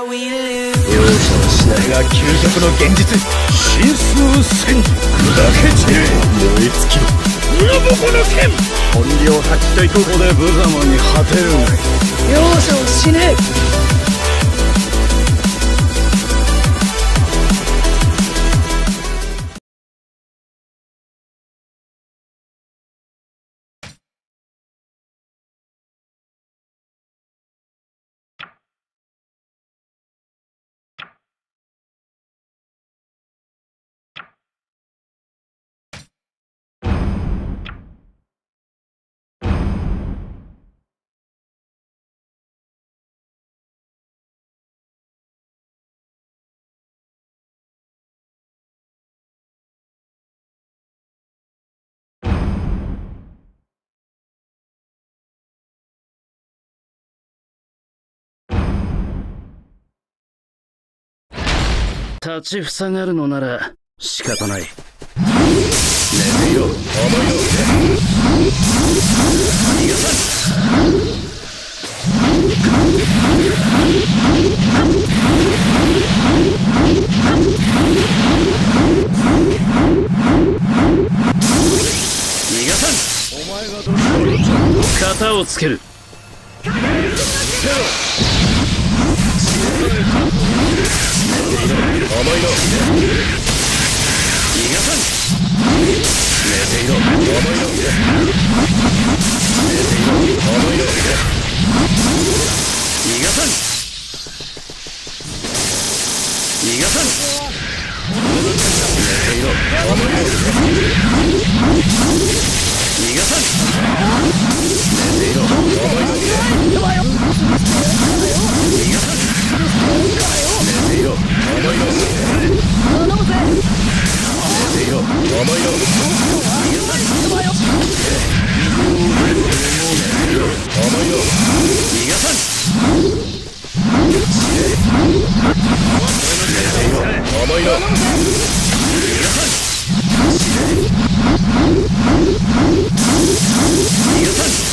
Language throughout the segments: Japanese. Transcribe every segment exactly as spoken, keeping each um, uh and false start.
容赦はしないが究極の現実。神数千里砕け散れ燃え尽きろ裏ボコの剣。本領発揮といこう。ここで無様に果てるがい。容赦はしねえ。立ちふさがるのなら仕方ない。寝ていろ、思いの逃がさん。逃がさん。お前がどうしたの。型をつける。思いの逃がさん。寝ていろ思いの寝ていろ思いの逃がさん。逃がさん。寝ていろ思いの逃がさん。寝ていろ思いの逃がさん。寝ていろ思いの寝ていろ思いの逃がさん。思いの逃がさん。寝ていろ思いの逃がさん。逃がさん。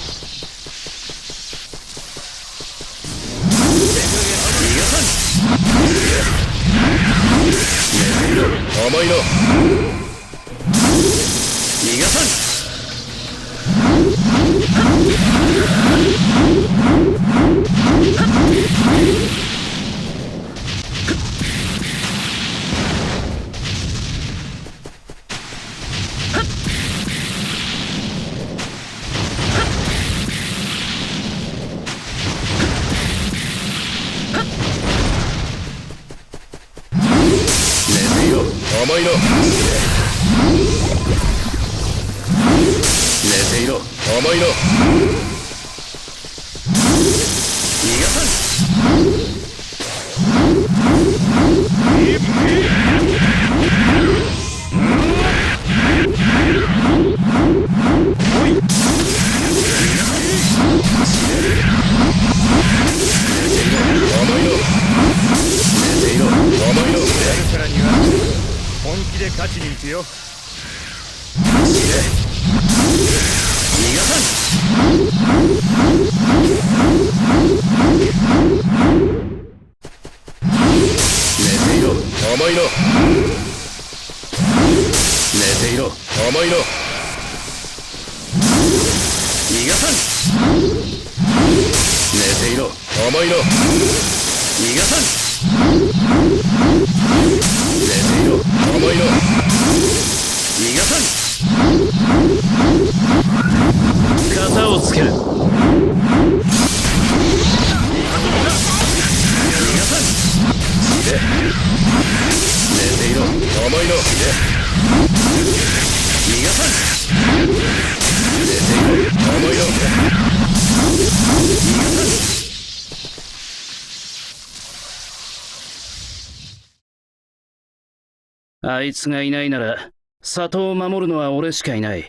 思いの逃がさん。思いの寝ていろ思いの逃がさん。おい思いの寝ていろ思いのやるからには本気で勝ちに行くよ。逃がさん。寝ていろ思いの寝ていろ思いの逃がさん。寝ていろ思いの逃がさん。寝ていろ思いの逃がさん。型をつける。逃がさん。寝ていろ思いの逃がさん。寝ていろ思いの逃がさん。あいつがいないなら里を守るのは俺しかいない。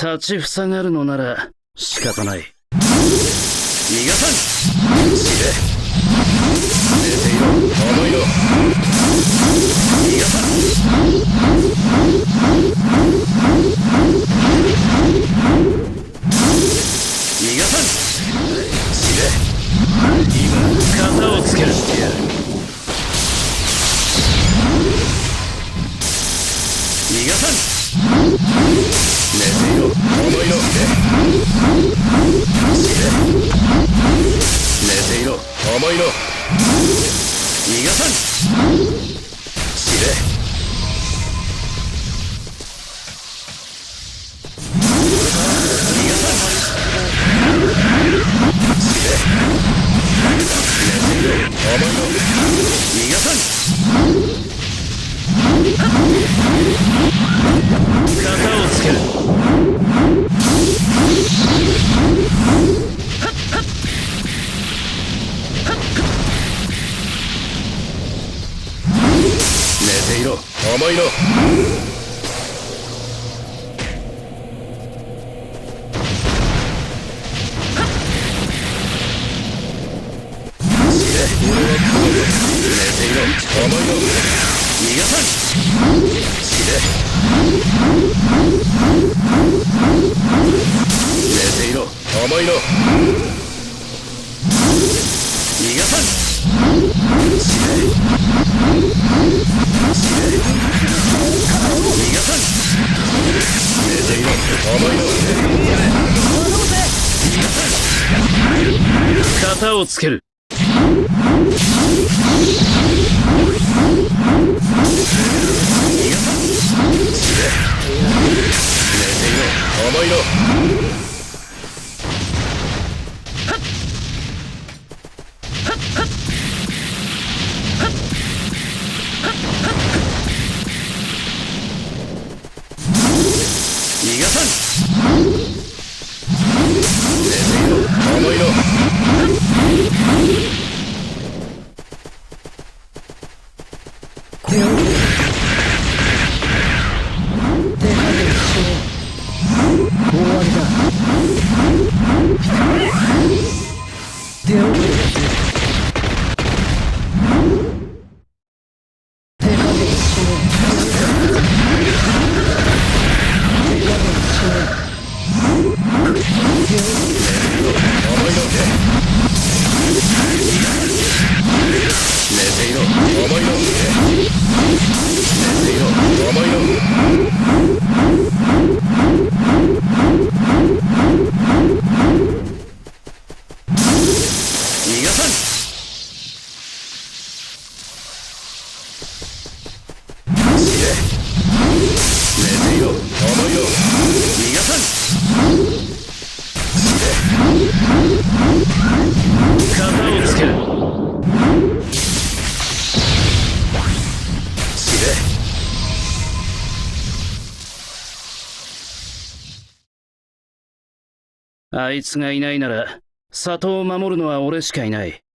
立ちふさがるのなら仕方ない。逃がさん。死ね。寝ていろ。思いろ。逃がさん。逃がさん。死ね。今型をつける。逃がさん。寝ていろ。思いろ。死ね。寝ていろ。思いろ。逃がさん。死ね。逃がさん。死ね。寝ていろ。思いろ。逃がさん。型をつける。寝ていろ。思いろ。死ね。寝ていろ。思いろ。逃がさん。死ね。寝ていろ。思いろ。逃がさん。死ね。死ね。逃がさん。寝ていろ。思いろ。逃がさん。型をつける。思いろ。逃がさん。寝ていろ。思いろ。手を手加減しよう。終わりだ。手遅れだ。手加減しよう。手加減しよう。手遅れ。思いろ。寝ていろ。思いろ。寝ていろ。思いろ。逃がさん。死ね。寝ていろ。思いろ。逃がさん。死ね。型をつける。死ね。あいつがいないなら里を守るのは俺しかいない。